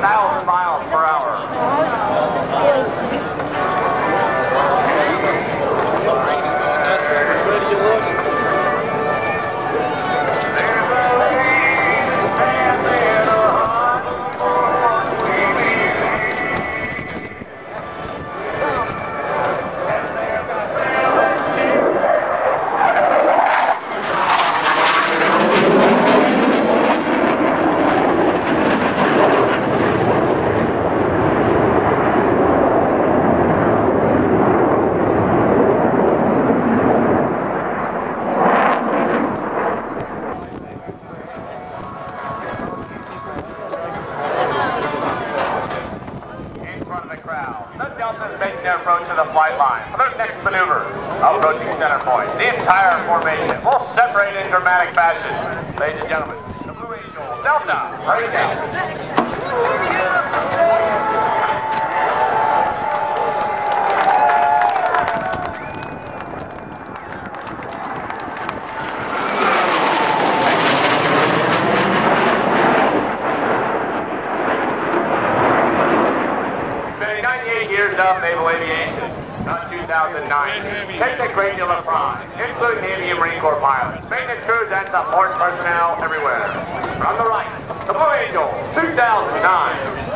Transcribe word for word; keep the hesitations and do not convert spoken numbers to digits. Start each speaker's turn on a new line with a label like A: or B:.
A: thousand miles per hour. Making their approach to the flight line for their next maneuver, approaching center point. The entire formation will separate in dramatic fashion. Ladies and gentlemen, the Blue Angel, Delta, right now. Years of naval aviation, not two thousand nine. Take a great deal of pride, including Navy and Marine Corps pilots, maintenance crews, and support personnel everywhere. From the right, the Blue Angel, two thousand nine.